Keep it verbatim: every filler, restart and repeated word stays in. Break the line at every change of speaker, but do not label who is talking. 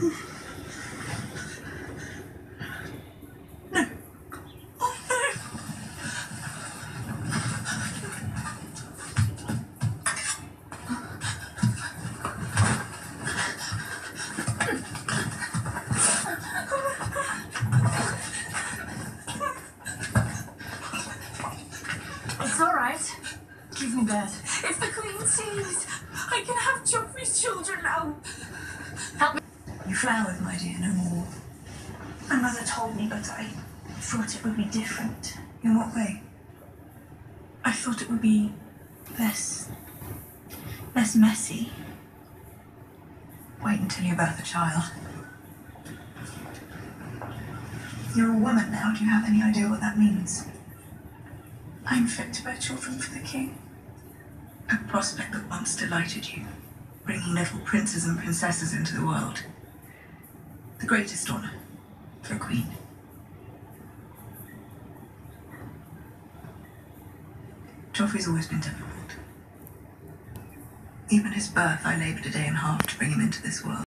No. Oh, no.
It's all right. Give me that. If the Queen sees, I can have Joffrey's children now. Help me.
You flowered, my dear, no more. My mother told me, but I thought it would be different. In what way? I thought it would be less... less messy.
Wait until you birth a child.
You're a woman now. Do you have any idea what that means? I'm fit to bear children for the king.
A prospect that once delighted you, bringing little princes and princesses into the world. The greatest honor for a queen. Joffrey's always been difficult. Even his birth, I laboured a day and a half to bring him into this world.